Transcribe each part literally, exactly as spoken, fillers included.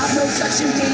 no touching me.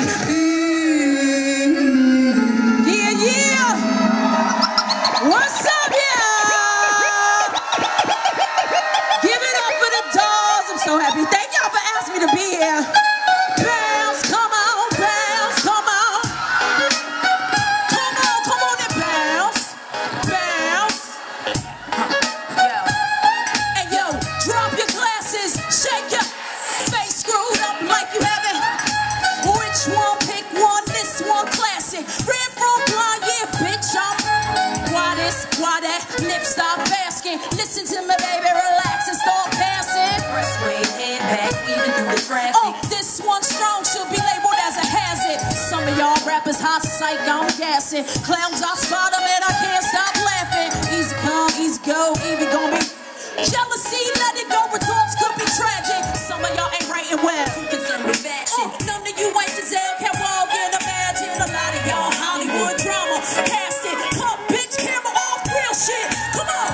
Mm-hmm. Yeah, yeah. What's up, y'all? Give it up for the dolls. I'm so happy. Thank y'all for asking me to be here. Bounce, come on, bounce, come on. Come on, come on and bounce. Bounce. Yo. Hey, yo, drop your glasses. Shake your face screwed up like you haven't. Which one? Pick one. This one classic. Red from blind, yeah, bitch. I'm why this, why that? Lips stop asking. Listen to me, baby, relax and start passing. Press way head back, even through the traffic. Oh, this one strong should be labeled as a hazard. Some of y'all rappers hot psych, I'm gassing. Clowns, I spot them and I can't stop laughing. Easy come, easy go, even gon' be jealousy, let it go, retorts could be tragic. Some of y'all ain't writing well, concerned with fashion. Oh, none of you ain't Giselle, can't walk and imagine. A lot of y'all Hollywood drama, cast it, cut bitch, camera off, real shit. Come on.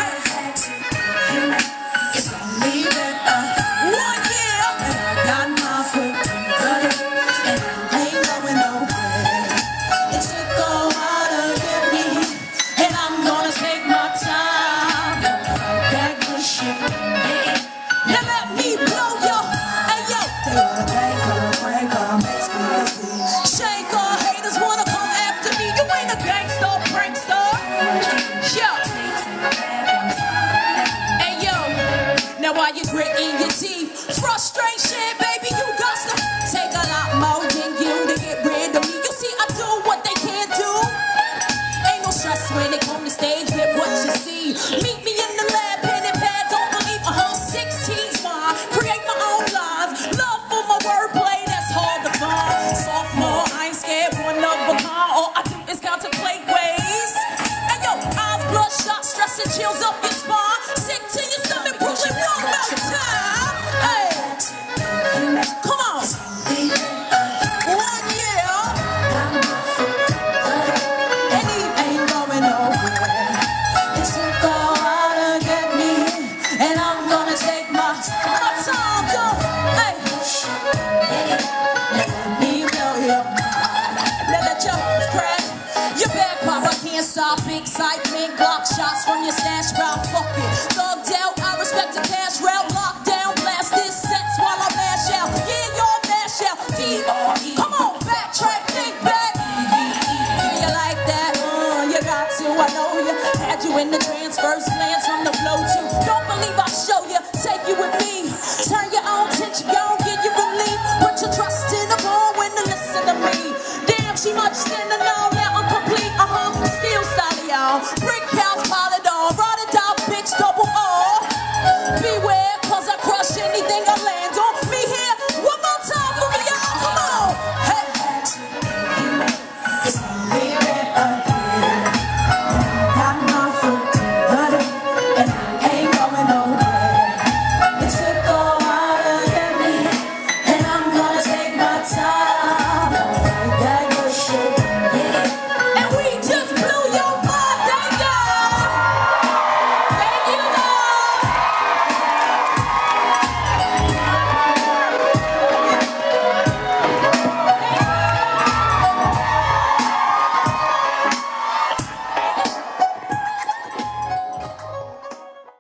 It's only been uh, one year, and I got my foot cut it, and I ain't going nowhere. It took a while to get me, and I'm gonna take my time. That good shit, yeah. Now let me blow yo, hey yo. They wanna break her, break her, makes me a bitch. Shake her, haters wanna come after me. You ain't a gangster, prankster. Yo. Hey yo. Now while you gritting your teeth, frustration, baby, you got to take a lot more than you to get rid of me. You see, I do what they can't do. Ain't no stress when they come to stage with what you see. Meet me in the lab, pen and pad, don't believe a whole sixteen's fine. Create my own lives, love for my wordplay, that's hard to find. Sophomore, I ain't scared, one of a kind. All I do is contemplate ways. And yo, eyes bloodshot, stress and chills up.